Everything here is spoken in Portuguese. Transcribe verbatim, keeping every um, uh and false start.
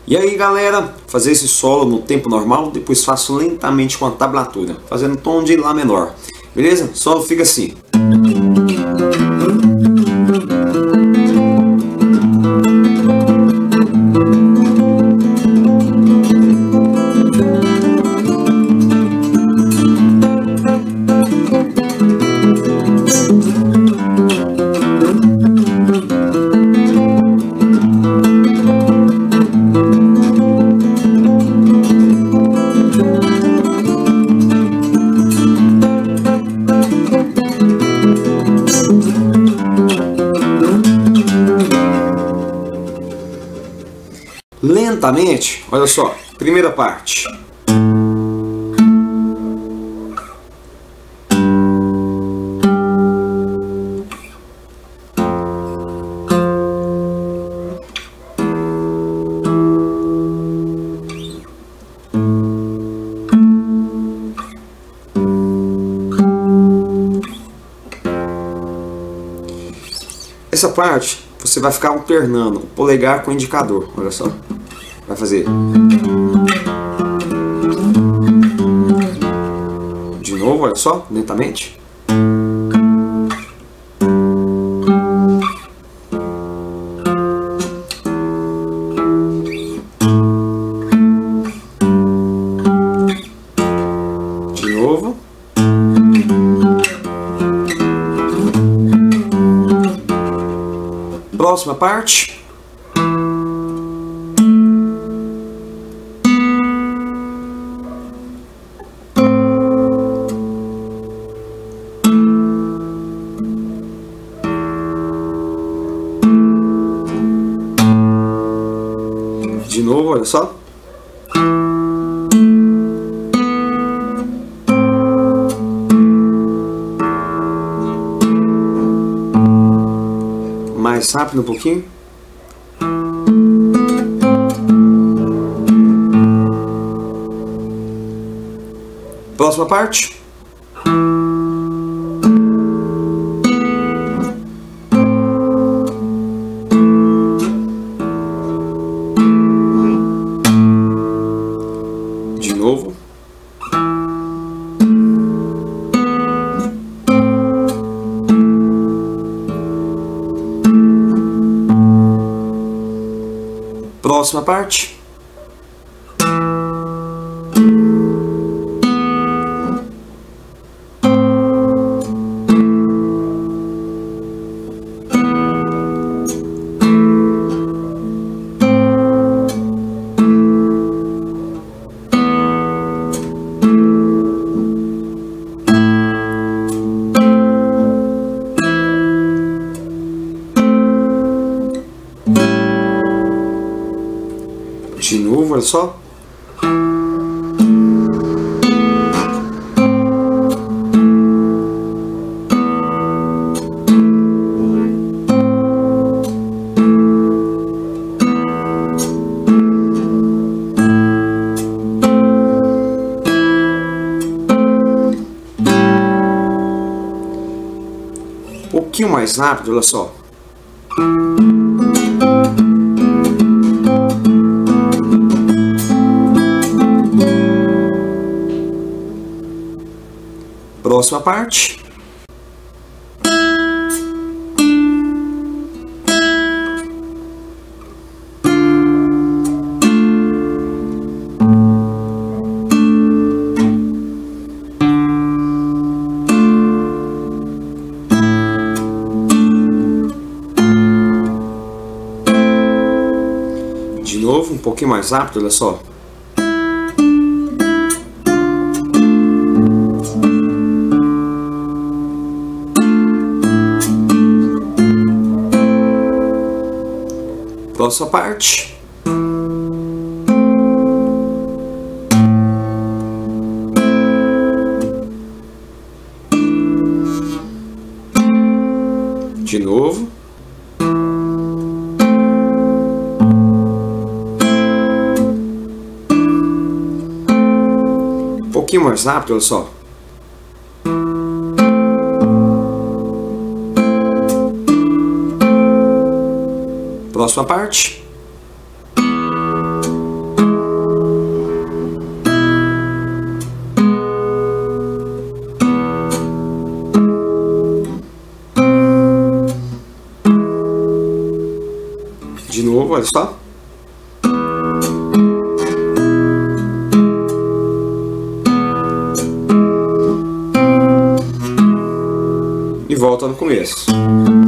E aí galera, fazer esse solo no tempo normal, depois faço lentamente com a tablatura, fazendo tom de Lá menor, beleza? O solo fica assim. Lentamente, olha só, primeira parte. Essa parte você vai ficar alternando o polegar com o indicador, olha só. Vai fazer de novo, olha só, lentamente. De novo. Próxima parte. De novo, olha só. Mais rápido um pouquinho. Próxima parte. De novo. Próxima parte. De novo, olha só. Um pouquinho mais rápido, olha só. Próxima parte. De novo, um pouquinho mais rápido, olha só. Próxima parte. De novo. Um pouquinho mais rápido, olha só. Próxima parte. olha só. E volta no começo.